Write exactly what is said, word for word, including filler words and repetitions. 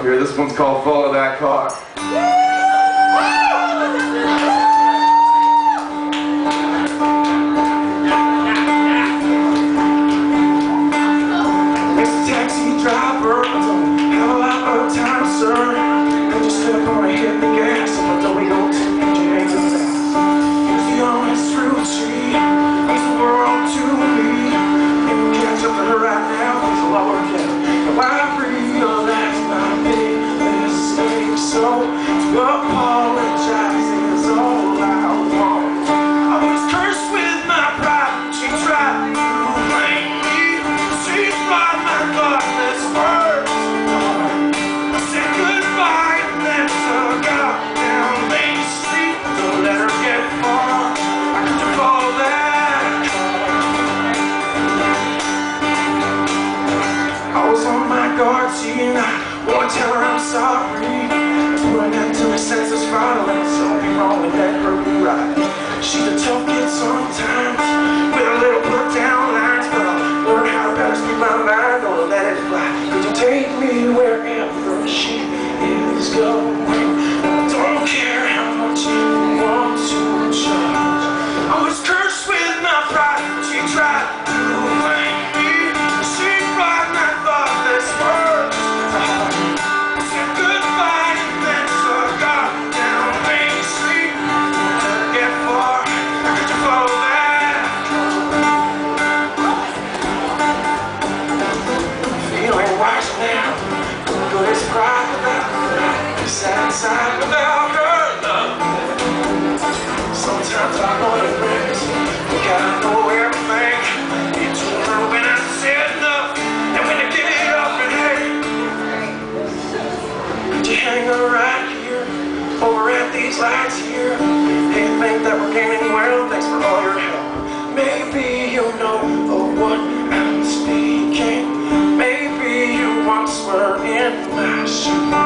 here. This one's called Follow That Car. Mister Taxi Driver, I don't have a lot of time, sir. And just step on a hit the gas, and I don't we go to James and fast. He's the honest true tree, he's the world to me. You can catch up to her right now, he's a lot work out. Now I realize my big mistake, so to apologize is all I want. I was cursed with my pride, she tried to blame me. She brought my thoughtless words. I said goodbye and then took out down Main Street. Don't let her get far, I could follow that car. I was on my guard, see, and I won't tell her I'm sorry. Put an end to my senses finally, something wrong with that early ride. She's a tough kid sometimes, with a little put down lines, but I'll learn how to better speak my mind, don't let it fly. Could you take me wherever she is going? I don't care how much you want to charge. I was cursed with my pride, she tried to blame me. She brought my thoughtless words to heart. Said goodbye and then took off down Main Street. Never get far, could you follow that? Feeling wise now, good as pride without her, sad inside without her love. Sometimes I know it breaks, think I know everything. You told her when I said enough, and when I give it up and hey, could you hang her right here, over at these lights here? Hey, you think that we're getting well? Thanks for all your help. Maybe you know of what I'm speaking. Maybe you once were in my shoes.